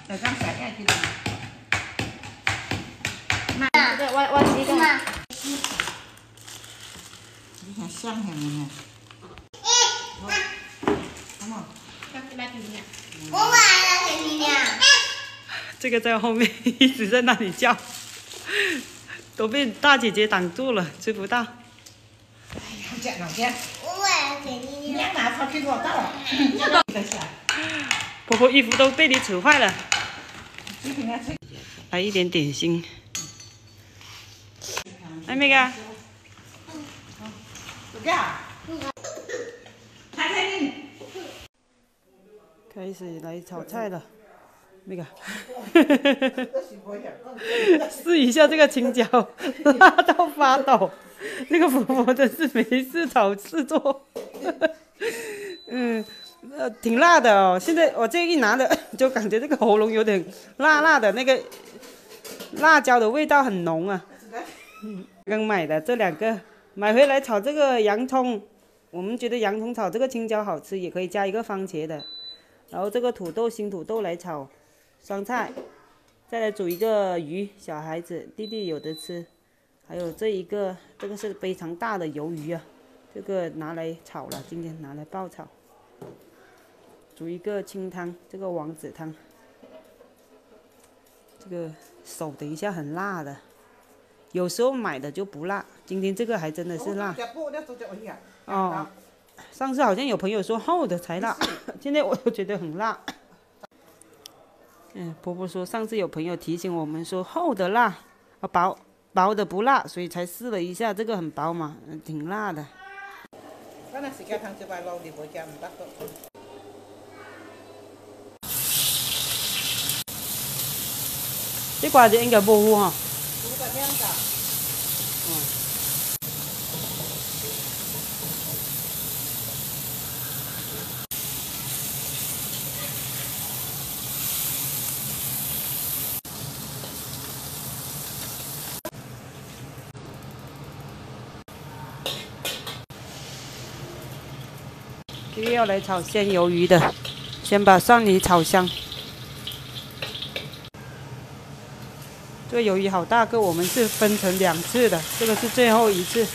来张小样去的。 妈，对，我洗个。 你看香香的呢。好嘛。 我买了给你俩。 这个在后面一直在那里叫，都被大姐姐挡住了，吃不到。 哎呀，好贱老贱。 我买了给你俩。 你拿草给我倒。 婆婆衣服都被你扯坏了。 你给他吹。 来一点点心。来那个。 走掉。看看你。 开始来炒菜了，那个，试一下这个青椒，辣到发抖。这个婆婆真是没事找事做，挺辣的哦。现在我这一拿的，就感觉这个喉咙有点辣辣的，那个辣椒的味道很浓啊。刚买的这2个，买回来炒这个洋葱，我们觉得洋葱炒这个青椒好吃，也可以加一个番茄的。然后这个土豆新土豆来炒酸菜，再来煮一个鱼，小孩子弟弟有的吃。还有这一个，这个是非常大的鱿鱼啊，这个拿来炒了，今天拿来爆炒。煮一个清汤，这个王子汤。这个手等一下很辣的，有时候买的就不辣，今天这个还真的是辣。哦。上次好像有朋友说厚的才辣，现在我都觉得很辣。婆婆说上次有朋友提醒我们说厚的辣，薄的不辣，所以才试了一下，这个很薄嘛，挺辣的。这瓜子应该不糊哈。这个要来炒鲜鱿鱼的，先把蒜泥炒香。这个鱿鱼好大个，我们是分成2次的，这个是最后一次。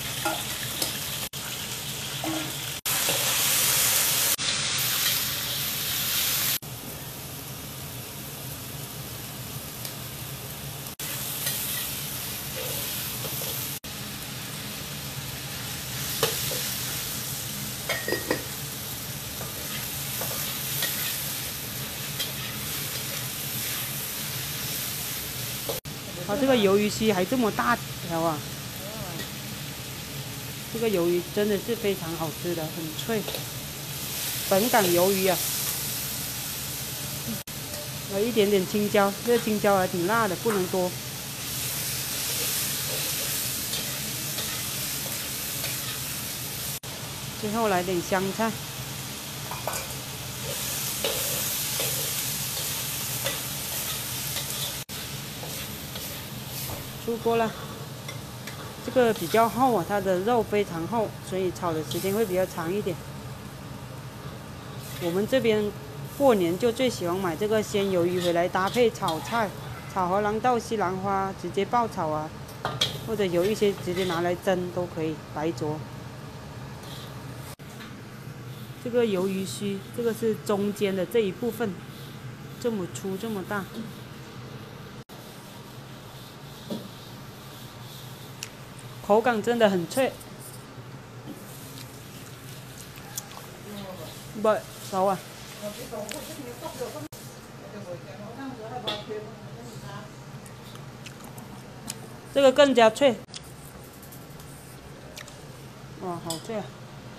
这个鱿鱼须还这么大条啊！这个鱿鱼真的是非常好吃的，很脆。本港鱿鱼啊，有一点点青椒，这个青椒还挺辣的，不能多。最后来点香菜。出锅了，这个比较厚啊，它的肉非常厚，所以炒的时间会比较长一点。我们这边过年就最喜欢买这个鲜鱿鱼回来搭配炒菜，炒荷兰豆、西兰花，直接爆炒啊，或者有一些直接拿来蒸都可以，白灼。这个鱿鱼须，这个是中间的这一部分，这么粗这么大。口感真的很脆，不熟啊。这个更加脆，哇，好脆啊！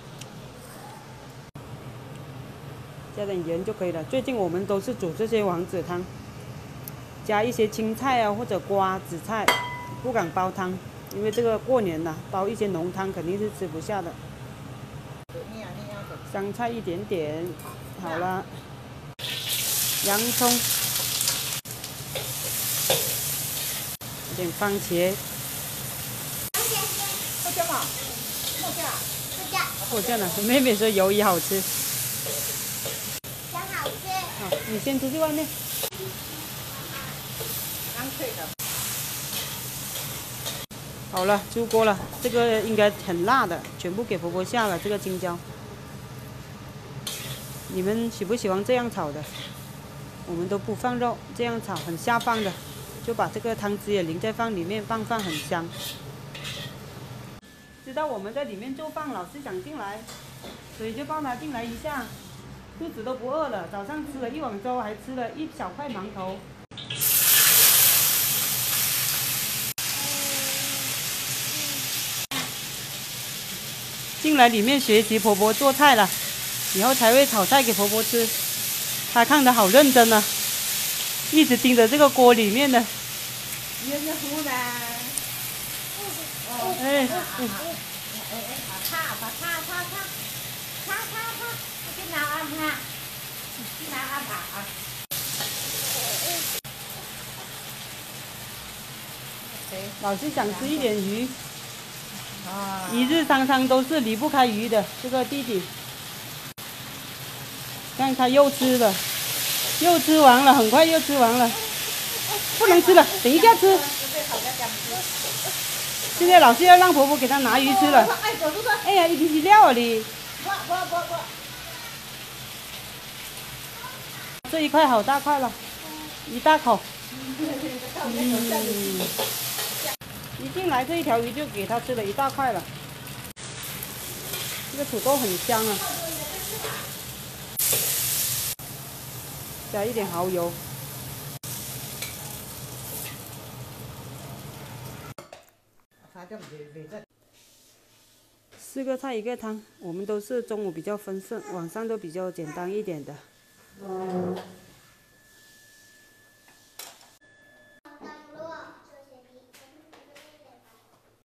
加点盐就可以了。最近我们都是煮这些王子汤，加一些青菜啊或者瓜子菜，不敢煲汤。因为这个过年呐，煲一些浓汤肯定是吃不下的。香菜一点点，好了。洋葱，有点番茄。我这样的，妹妹说鱿鱼好吃。 真好吃。 好，你先出去外面。 干脆的。 好了，出锅了，这个应该很辣的，全部给婆婆下了这个青椒。你们喜不喜欢这样炒的？我们都不放肉，这样炒很下饭的，就把这个汤汁也淋在饭里面，拌饭很香。知道我们在里面做饭，老是想进来，所以就抱他进来一下，肚子都不饿了。早上吃了一碗粥，还吃了一小块馒头。进来里面学习婆婆做菜了，以后才会炒菜给婆婆吃。她看得好认真啊，一直盯着这个锅里面的。 腌的湖南。 哎， cái nào ăn ha? Cái nào ăn hả? 老是想吃一点鱼。一日三餐都是离不开鱼的，这个弟弟，看他又吃了，又吃完了，很快又吃完了，不能吃了，等一下吃。现在老是要让婆婆给他拿鱼吃了。哎呀，一滴料啊你！这一块好大块了，一大口。一进来这一条鱼就给他吃了一大块了。这个土豆很香啊，加一点蚝油。4个菜1个汤，我们都是中午比较丰盛，晚上都比较简单一点的。